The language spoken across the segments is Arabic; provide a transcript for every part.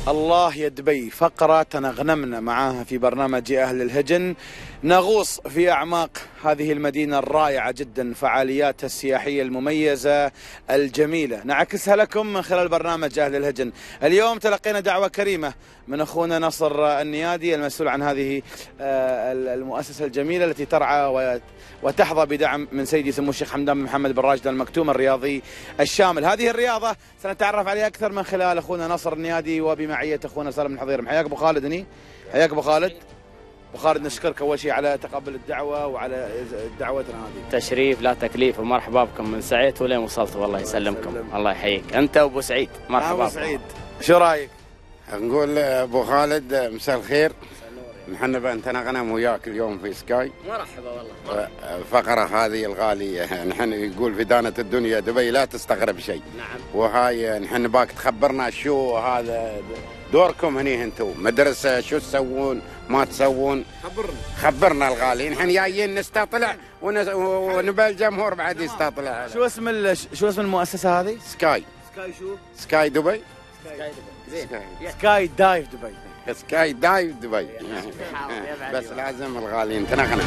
الله يا دبي، فقرة تنغنمنا معاها في برنامج أهل الهجن، نغوص في أعماق هذه المدينة الرائعة جدا، فعالياتها السياحية المميزة الجميلة نعكسها لكم من خلال برنامج أهل الهجن. اليوم تلقينا دعوة كريمة من أخونا نصر النيادي المسؤول عن هذه المؤسسة الجميلة التي ترعى وتحظى بدعم من سيدي سمو الشيخ حمدان بن محمد بن راشد المكتوم الرياضي الشامل. هذه الرياضة سنتعرف عليها أكثر من خلال أخونا نصر النيادي وبمعية أخونا سالم بن حضير. حياك أبو خالد هني، حياك أبو خالد. أبو خالد نشكرك أول شيء على تقبل الدعوة وعلى دعوتنا هذه. تشريف لا تكليف، ومرحبا بكم من سعيت ولين وصلتوا، والله يسلمكم. الله يحييك أنت وأبو سعيد. مرحبا أبو سعيد، شو رأيك؟ نقول أبو خالد مساء الخير. نحن بنتنا غنم وياك اليوم في سكاي. مرحبا والله. فقرة هذه الغالية، نحن يقول في دانة الدنيا دبي لا تستغرب شيء. نعم. وهاي نحن باك تخبرنا شو هذا دوركم هني انتم مدرسة، شو تسوون ما تسوون؟ خبرنا الغالي، نحن جايين نستطلع ونبى الجمهور بعد يستطلع. شو اسم المؤسسة هذه؟ سكاي. سكاي شو؟ سكاي دبي. سكاي دبي. زين. سكاي دايف دبي. سكاي دايف دبي. بس لازم الغالي نتنغنى.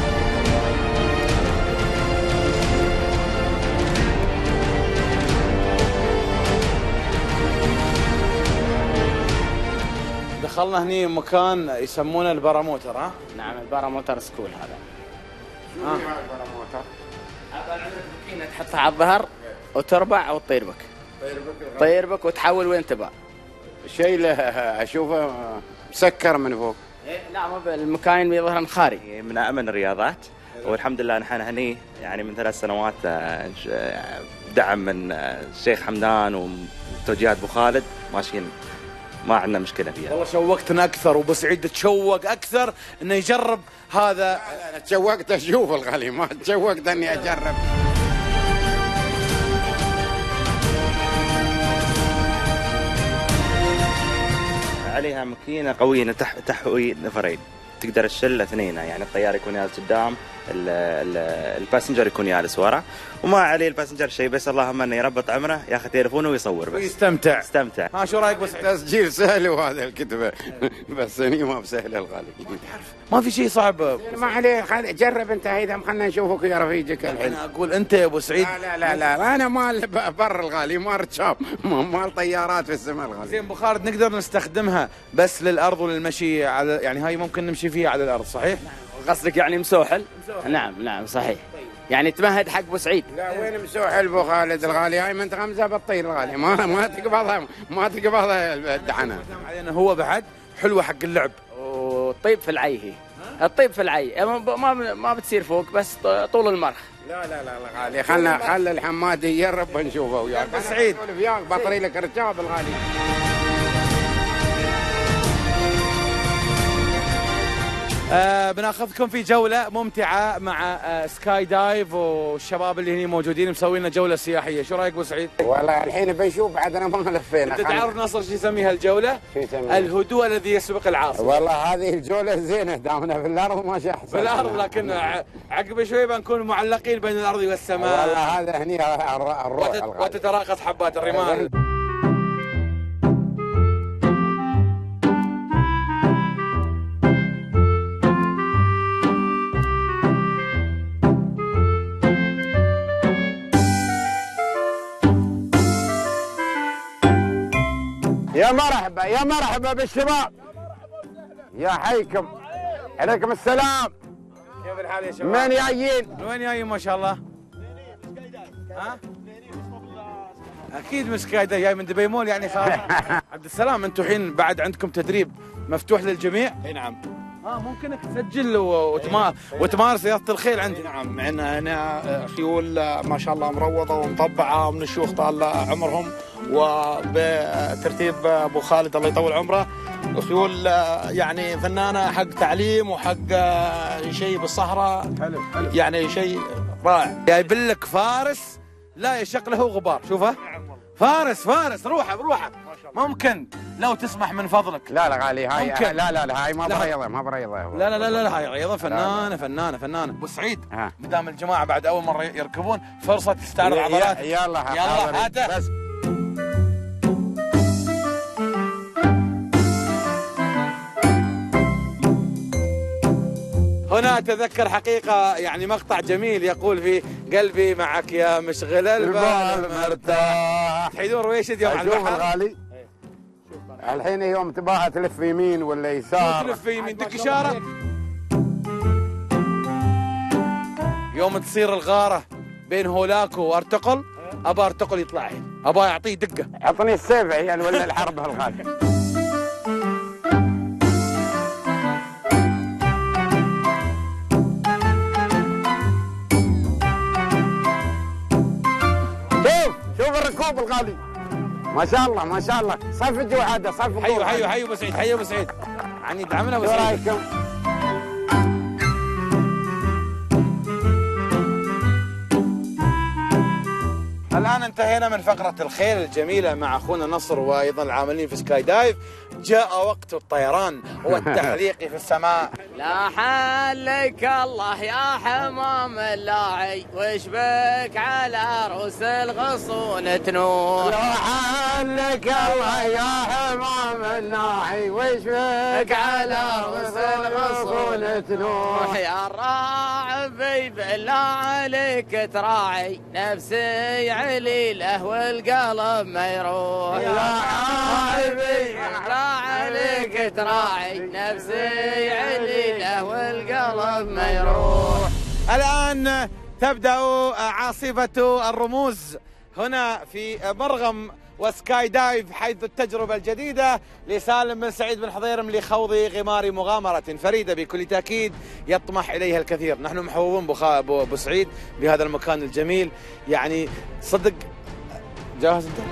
دخلنا هني مكان يسمونه الباراموتر. ها؟ نعم، الباراموتر سكول هذا. شو هي الباراموتر؟ هذا عندك ماكينة تحطها على الظهر وتربع او تطير بك. تطير بك وتحول وين تبى. شيء له اشوفه مسكر من فوق. لا، مو المكاين بظهر خاري. من أمن الرياضات، والحمد لله نحن هني يعني من 3 سنوات دعم من الشيخ حمدان وتوجيهات أبو خالد ماشيين، ما عندنا مشكلة فيها. والله شوقتنا أكثر، وأبو سعيد تشوق أكثر إنه يجرب هذا. أنا تشوقت أشوف الغالي، ما تشوقت إني أجرب. عليها ماكينة قوية تحوي نفرين، تقدر تشيل 2، يعني الطيار يكون جالس قدام، الباسنجر يكون جالس ورا، وما عليه الباسنجر شيء، بس اللهم انه يربط عمره ياخذ تليفونه ويصور بس ويستمتع. يستمتع. ها شو رايك بس؟ تسجيل سهل وهذا الكتبه بس هني ما بسهل الغالي. ما في شيء صعب. ما عليه، جرب انت هيدا، خلنا نشوفك يا رفيجك الحين. انا اقول انت يا ابو سعيد. لا انا مال بر الغالي، مال رشاب، مال طيارات في السماء الغالي. زين ابو خالد، نقدر نستخدمها بس للارض وللمشي على، يعني هاي ممكن نمشي فيها على الارض صحيح؟ قصدك يعني مسوحل؟ نعم صحيح. يعني تمهد حق ابو سعيد. لا وين مسوحل ابو خالد الغالي، هاي من تغمزه بالطير الغالي، ما تقبضها الدحنه. علينا هو بعد حلوه حق اللعب. وطيب في العي، هي الطيب في العي ما بتصير فوق، بس طول المرخ. لا الغالي، خلى الحماد يجرب ونشوفه وياك. ابو سعيد وياك بطري لك ركاب الغالي. بناخذكم في جولة ممتعة مع سكاي دايف والشباب اللي هني موجودين مسوين لنا جولة سياحية. شو رايك ابو سعيد؟ والله الحين بنشوف بعدنا ما لفينا. انت تعرف نصر شو يسميها الجولة؟ شو يسميها؟ الهدوء الذي يسبق العاصفة. والله هذه الجولة زينة، دامنا في الأرض ما شاء في الأرض، لكن عقب شوي بنكون معلقين بين الأرض والسماء. والله هذا هني الروح وتتراقص حبات الرمال. يا مرحبا بالشباب، يا حيكم، عليكم السلام. كيف الحال يا شباب؟ من جايين؟ من وين جايين ما شاء الله؟ ها؟ اكيد من سكاي دايف، جاي من دبي مول يعني خلاص. عبد السلام، انتم الحين بعد عندكم تدريب مفتوح للجميع؟ اي نعم. ممكنك تسجل وتمارس رياضة الخيل عندي. نعم، عندنا هنا خيول ما شاء الله مروضة ومطبعة من الشيوخ طال عمرهم، وبترتيب ابو خالد الله يطول عمره. خيول يعني فنانة حق تعليم وحق شيء بالصحراء. حلو. يعني شيء رائع. جايب لك فارس لا يشق له غبار، شوفه فارس روحه بروحه. ممكن لو تسمح من فضلك. لا غالي، هاي ممكن. لا هاي ما بريضة. لا هاي رياضة فنانة. ابو سعيد، مدام الجماعة بعد أول مرة يركبون، فرصة تستعرض عضلات. يلا هاته. بس هنا أتذكر حقيقة يعني مقطع جميل يقول فيه قلبي معك يا مشغل البال مرتاح. تحيدون رويشد يوم على البحر الغالي. الحين يوم تباها تلف يمين ولا يسار، تلف يمين دق إشارة. يوم تصير الغارة بين هولاكو وارتقل، أبا ارتقل يطلع هنا، أبا يعطيه دقة. عطني السيف عيال ولا الحرب الغالي. شوف الركوب الغالي، ما شاء الله ما شاء الله. صفجوا هذا صفجوا. حيوا ابو سعيد، حيوا ابو سعيد، عني دعمنا ابو شو سعيد. رايكم؟ الآن انتهينا من فقرة الخيل الجميلة مع أخونا نصر وأيضا العاملين في سكاي دايف. جاء وقت الطيران والتحليق في السماء. لا حلك الله يا حمام اللاعي، وش بك على رؤوس الغصون تنوح. لا حلك الله يا حمام اللاعي، وش بك على رؤوس الغصون تنوح. يا الراعي بالله عليك تراعي، نفسي عليله والقلب ما يروح. يا راعي بالله عليك تراعي، نفسي عليله والقلب ما يروح. الآن تبدأ عاصفة الرموز هنا في مرغم وسكاي دايف، حيث التجربة الجديدة لسالم بن سعيد بن حضيرم لخوض غمار مغامرة فريدة بكل تأكيد يطمح إليها الكثير. نحن محظوظون بو سعيد بهذا المكان الجميل، يعني صدق. جاهز انت؟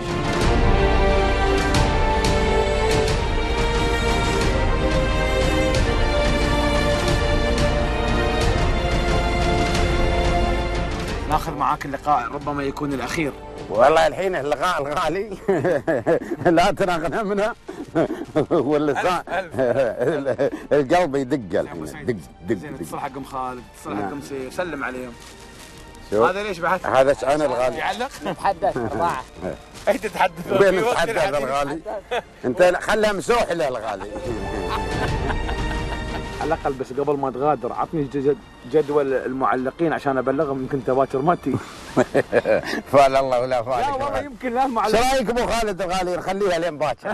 ناخذ معاك اللقاء ربما يكون الأخير. والله الحين اللقاء الغالي لا تنغنمنا ولا القلب يدق الحين. دق دق اتصل حق ام خالد، اتصل حق ام سير، سلم عليهم. هذا ليش بعد؟ هذا شأن الغالي. يعلق؟ نتحدث أربعة. اي تتحدث؟ وين نتحدث الغالي؟ انت خلها مسوح له الغالي. على الأقل بس قبل ما تغادر عطني جدول المعلقين عشان أبلغهم يمكن تباشر ماتي. فال الله ولا فالك. لا والله يمكن لا معلق. ايش رايك ابو خالد الغالي نخليها لين باكر؟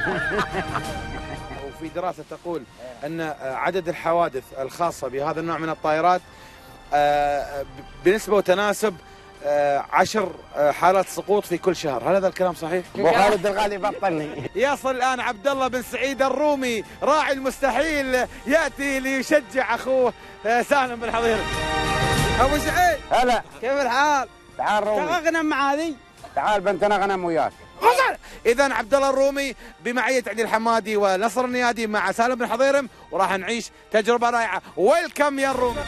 وفي دراسة تقول أن عدد الحوادث الخاصة بهذا النوع من الطائرات بنسبة وتناسب 10 حالات سقوط في كل شهر. هل هذا الكلام صحيح؟ ابو خالد الغالي بطلني. يصل الآن عبد الله بن سعيد الرومي راعي المستحيل، يأتي ليشجع أخوه سالم بن حضيرم. أبو سعيد هلا كيف الحال؟ تعال رومي. تغنم مع هذه؟ تعال بنتنا غنم وياك. إذا عبد الله الرومي بمعية عدي الحمادي ونصر النيادي مع سالم بن حضيرم، وراح نعيش تجربة رائعة. ويلكم يا الرومي.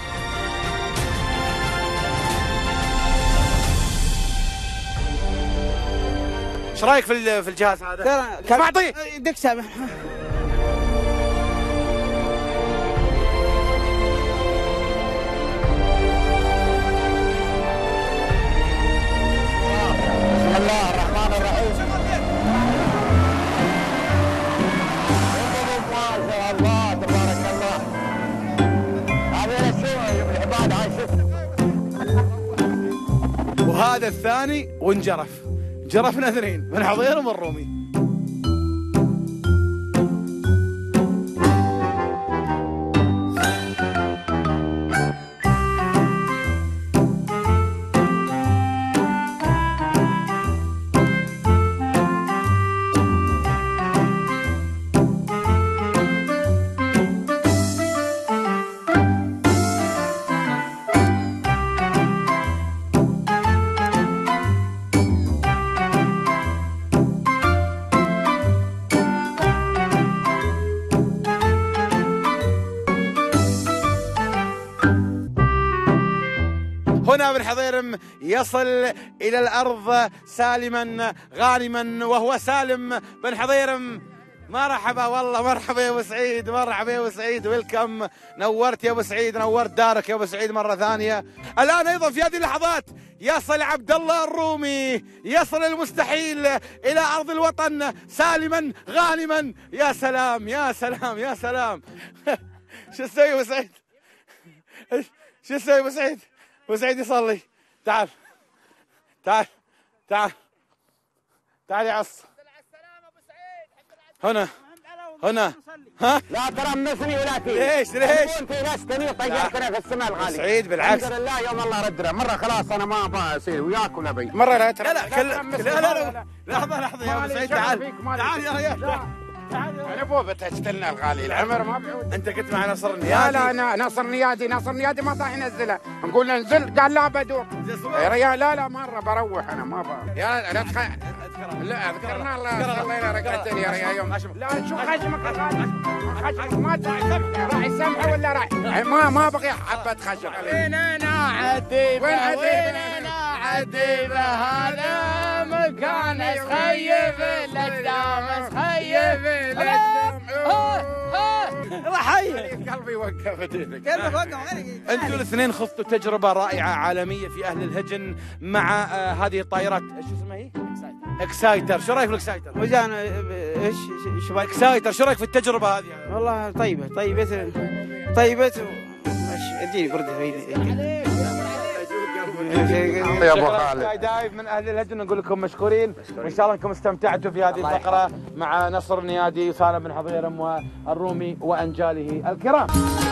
ايش رايك في الجهاز هذا؟ ترى معطيه دك سامح. بسم الله الرحمن الرحيم. ما شاء الله تبارك الله. هذا شو العباد هاي. وهذا الثاني وانجرف، جرفنا اثنين بن حضيرم والرومي. هنا بن حضيرم يصل إلى الأرض سالما غانما، وهو سالم بن حضيرم. مرحبا والله، مرحبا يا ابو سعيد، مرحبا يا ابو سعيد، ويلكم. نورت يا ابو سعيد، نورت دارك يا ابو سعيد مرة ثانية. الآن أيضا في هذه اللحظات يصل عبد الله الرومي، يصل المستحيل إلى أرض الوطن سالما غانما. يا سلام يا سلام يا سلام. شو تسوي يا ابو سعيد؟ شو تسوي ابو سعيد؟ ابو سعيد يصلي. تعال تعال تعال تعال يا عص. هنا هنا ها؟ لا ترى منسني ولا تي. ليش انت ناس تني طيرتنا في السماء الغالي. سعيد بالعكس. الحمد لله يوم الله ردنا مره خلاص انا ما ابغى اصير وياك ولا بي. مره لا ترى. لا لحظه يا ابو سعيد تعال تعال يا ريال. انا بوبة اشتلنا الغالي العمر ما بعود. انت كنت مع نصر النيادي؟ لا انا ناصر نيادي ما طاح ينزله، نقول له انزل قال لا بدور. يا ريال لا مره بروح انا ما ابغى. يا لا لا اذكرنا الله صلينا ركعتين يا ريال يوم. لا شوف خشمك الغالي خشمك ما راح يسمح ولا راح ما بقي حبه خشم. وين انا عتيبه وين انا عتيبه هذا مكان يخيب الاقدام يخيب قلبي وقفت. انتم الاثنين خضتوا تجربه رائعه عالميه في اهل الهجن مع هذه الطائرات شو اسمها هي؟ اكسايتر. شو رايك في الاكسايتر؟ وجان ايش شو رايك؟ اكسايتر شو رايك في التجربه هذه؟ والله طيبه اديني برده يا ابو خالد دايف من اهل الهجن نقول لكم مشكورين، وان شاء الله انكم استمتعتوا في هذه الفقره مع نصر النيادي وسالم بن حضيرم والرومي وانجاله الكرام.